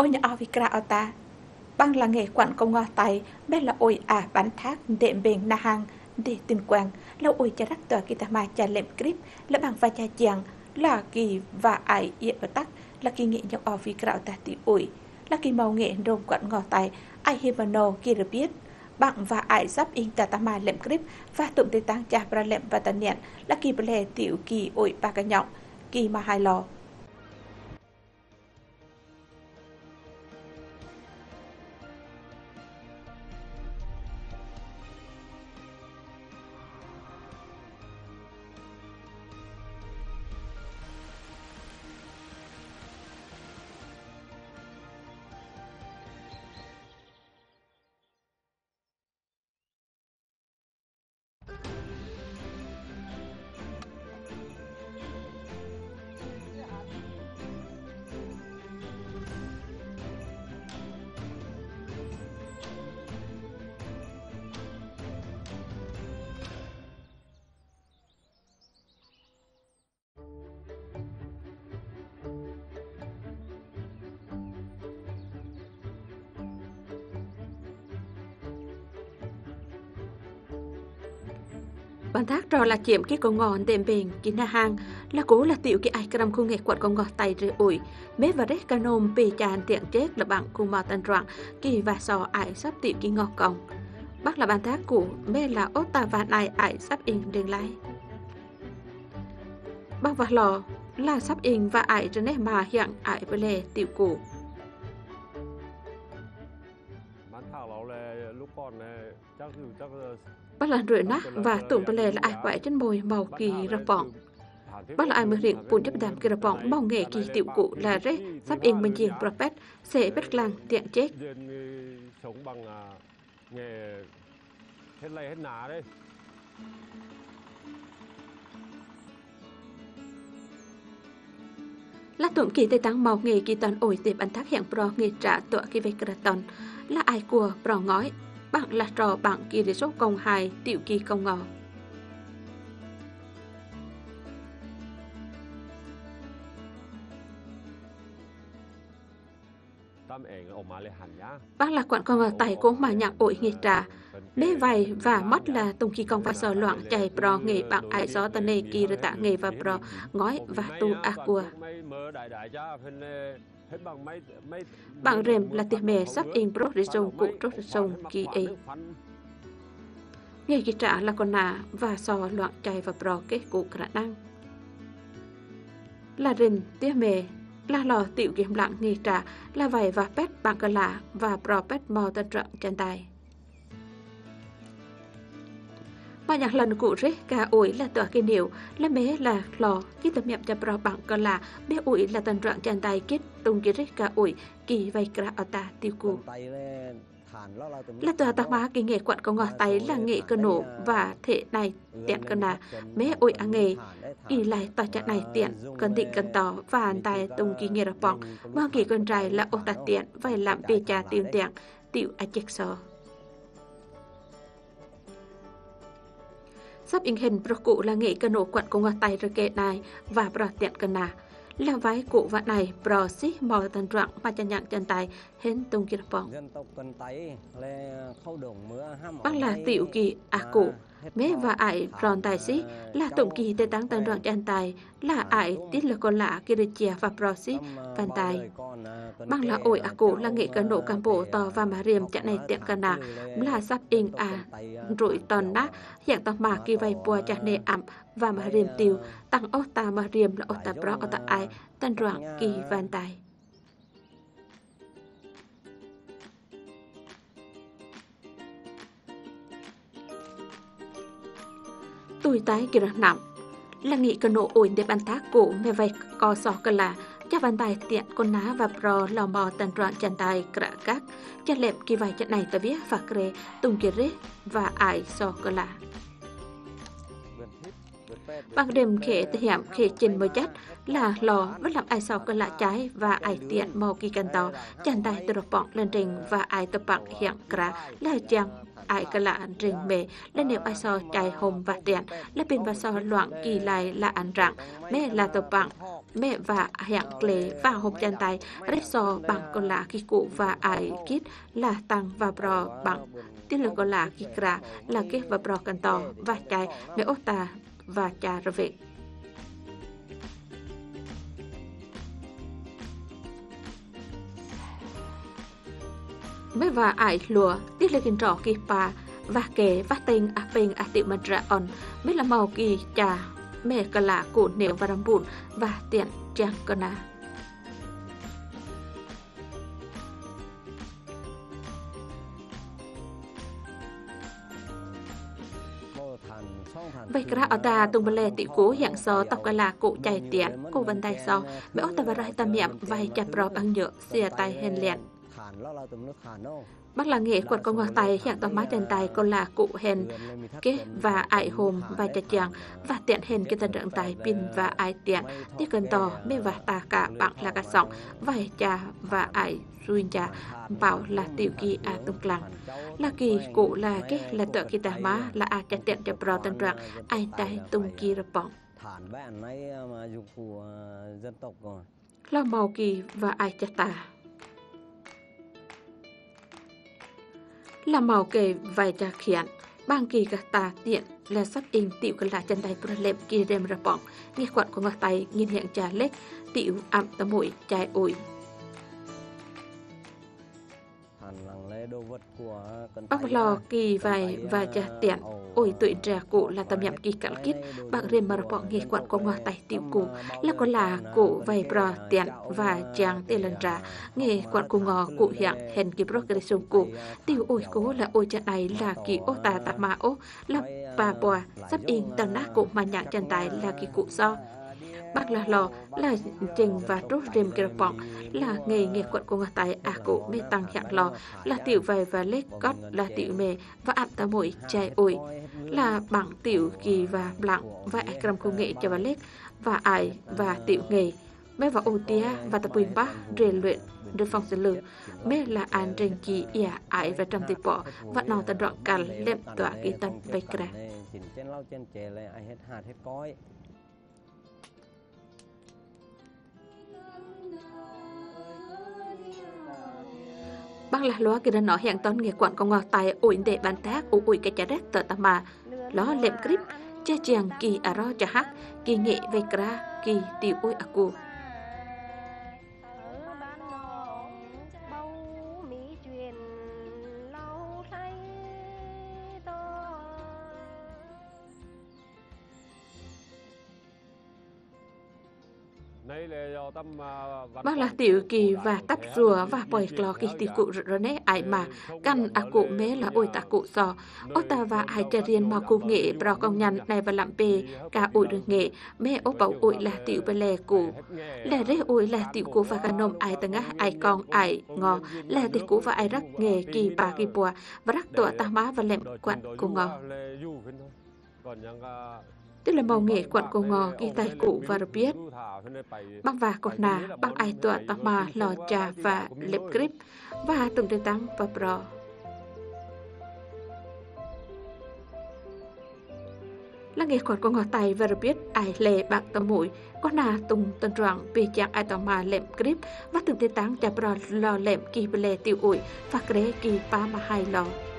ôi nhà Avikra ở ta băng là nghề quản công ngò tay bé là ôi bán thác đệm bền na hàng để tin quang là ôi cha rắc tòa kỳ ta mà cha lệm clip là bằng vai cha chàng là kỳ và ai yên và tắc là kỳ nghệ nhau Avikra ở ta tỷ ôi là kỳ màu nghệ rồng quản ngò tay ai hivano kia được biết bạn và ai sắp in ta mà lệm clip và tụm tê tăng cha pra lệm và tàn nhện là kỳ bè tiểu kỳ ôi ba cái nhộng kỳ mà hai lò Bạn thác trò là chiếm cái con ngọn đệm bền kín na hàng là cố là tiểu cái ai cầm khu nghệ quạt con ngọt tay rơi ủi mế và rét canom bề tràn tiện chết là bạn cùng màu tân roạn kỳ và sò ai sắp tiểu cái ngọt còng bác là bạn thác cũ mê là ốt ta vạn ai sắp in đường lái bác và lò là sắp in và ai cho nên mà hiện ai với lề tiểu cũ bác là rưỡi nát và tụm bè là ai quậy trên môi màu kỳ rập bỏng bác là ai mới riêng bùn chấp đàm kỳ rập bỏng màu nghề kỳ tiểu cụ là rết sắp in bên chiếng propet sẽ bất lăng tiện chết là tụm kỳ tây tăng màu nghề kỳ toàn ổi tiệp ăn thác hiện pro nghề trả tọa kỳ về kraton là ai của pro ngói bạn là trò bạn kỳ để số công hài tiểu kỳ công ngò bác là quận con ngò tay cũng mà nhạc ổi nghề trà bế vầy và mất là tung kỳ công và sờ loạn chạy pro nghề bạn ai gió tân nê kỳ rồi tạ nghề và pro ngói và tu aqua bạn rèm là tiệp mè sắp in pro để dùng cụ trốt dùng kỳ ấy nghề kỳ trả là con nà và sò loạn chạy và pro kết cụ khả năng là rèm tiệp mè là lò tiểu kiếm lặng nghề trả là vầy và pet bạn cờ lạ và pro pet mò tân trận chân tay và nhạc lần cụ rết ca ủi là tỏa kinh điệu là mế là lò khi tập nhậm cho pro bằng còn là bé ủi là tần trạng chân tay kết tung kia rết ca ủi kỳ vây kra ở ta tiêu cụ là tòa tạc má kỳ nghệ quận có ngọt tay là nghệ cơ nổ và thể này tiện cân là mế ủi á nghề kỳ lại tòa trạng này tiện cần tịnh cần tỏ và tay tung kỳ nghệ rập bỏng và kỳ con trai là ô tạc tiện vài làm bê trà tiêu tiện tiểu á chếch sò sắp in hình pro cụ là nghệ cơ nổ quận của ngọt tay rồi kệ này và pro tiện cân nà là váy cụ vạn này pro xí mò tần trạng mà chân nhặng chân tay hến tung kia bỏng bác là tiểu kỳ cụ mế và ải ròn tài xí là tổng kỳ tê tăng tần trạng chân tay là ải tiết là con lạ kia chia và pro xí bàn tay bác là ôi cụ là nghệ cơ nổ cam bộ to và mà riềm trận này tiện cân nà là sắp in rụi tòn nát hiện tao mà kỳ vay bùa chả nề ẩm và mà riềm tiêu tăng ốt ta mà riềm là ốt ta pro ốt ta ai tân đoạn kỳ van tài tuổi tái kỳ rạc nặng là nghị cơ nổ ổn để bàn thác cổ mẹ vay co sò cơ là cha bàn tài tiện con ná và pro lò mò tần đoạn chân tài cả các cha lẹp kỳ vài trận này ta viết và kre tung kỳ rết và ải sò cơ là bằng đêm khế thể hiểm khế trên môi chất là lò vẫn làm ai sau cơn lạ trái và ai tiện màu kỳ cần tỏ chân tay từ độc bọng lên trình và ai tập bằng hiện cả là chàng ai cơn lạ trình mề lên nếu ai sau chạy hồn và tiện là pin và sau loạn kỳ lại là ăn rạng mẹ là tập bằng mẹ và hiện lệ và hộp chân tay rết so bằng con lạ kỳ cụ và ai kít là tăng và bro bằng tiên lực con lạ kỳ cả là kết và bro cần tỏ và chạy mẹ ốt ta và cha rồi về mấy và ải lùa tiết lên trò kỳ pa và kể vắt tên à bên à tiệu mật ra on mấy là màu kỳ trà mẹ cả là cụ nẻo và đâm bùn và tiện trang con à vậy cả ở ta tung bale tị cố hiện so tập cả là cụ chạy tiện cô vân tay so mấy ốt ta và rai tam miệng vài chặt rò bằng nhựa xìa tay hèn liền bác là nghệ quật con ngọc tay hiện tòa má trên tay còn là cụ hèn kế và ải hồn và chặt chàng và tiện hèn cái tân rạng tay pin và ải tiện tiết cần tò mê và ta cả bạn là cả sọng vài cha và ải ruin cha bảo là tiểu kỳ à tung lăng là kỳ cụ là kế là tựa kỳ tà má là à chặt tiện chập rò tân rạng ai tay tung kỳ rập bỏng là màu kỳ và ai chặt tà là màu kề vài trà khiển bang kỳ cả tà tiện là sắp in tiểu cả là chân tay tua lệm kỳ đêm ra bỏng nghe quặn của ngọc tay nhìn hiện trà lết tiểu ẩm tấm mũi chai ủi bác lò kỳ vài và trà tiện ôi tuổi trà cụ là tầm nhậm kỳ cạn kít bạn riêng mà bọn nghe quặn của ngọc tay tiểu cụ là có là cụ vài bro tiện và chàng tiền lần trà nghe quặn của ngò cụ hiện hèn kỳ bro cái sông cụ tiểu ôi cố là ôi chân này là kỳ ô tà tà mà ô là bà bò sắp in tầng nát cụ mà nhạc chân tay là kỳ cụ do bác là lò là trình và rốt rìm kê bọng là nghề nghệ quận của ngọc tay à cụ mê tăng hạng lò là tiểu vầy và lết cót là tiểu mề và ạm ta mũi chai ủi là bằng tiểu kỳ và lặng và ai cầm công nghệ cho và lết và ai và tiểu nghề mê và ô tía và tập quyền bác rèn luyện được phòng xử lử mê là an trình kỳ ỉa ải và trăm tịp bỏ và nò tận đoạn cằn lệm tỏa kỳ tân vây kra bác là loa kia đã nói hiện tón nghe quặn con ngọt tay ủi để bàn tác ủi cái trái đất tờ tà mà ló lệm clip che chàng kỳ à ro cha hát kỳ nghệ vây kra kỳ tiểu ủi à cô bác là tiểu kỳ và tắp rùa và bòi lò kỳ tiểu cụ rồi nế ai mà căn à cụ mế là ôi ta cụ sò ô ta và ai trả riêng mà cụ nghệ bảo công nhân này và làm bề cả ủi được nghệ mê ô bảo ủi là tiểu bê lè cụ là rế ủi là tiểu cụ và cả nôm ai tầng á ai con ai ngò là tiểu cụ và ai rắc nghề kỳ bà kỳ bùa và rắc tọa ta má và lệm quặn cụ ngò tức là màu nghệ quặn cổ ngò ghi tay cụ và được biết băng và cột nà băng ai tọa tà mà lò trà và lệp grip và từng đề tăng và bro là nghệ quặn cổ ngò tay và được biết ai lệ bạc tà mũi có nà tung tân roảng vì chàng ai tà mà lệm grip và từng đề tăng chà bro lò lệm kỳ bê lê tiêu ủi và kre kỳ ba mà hai lò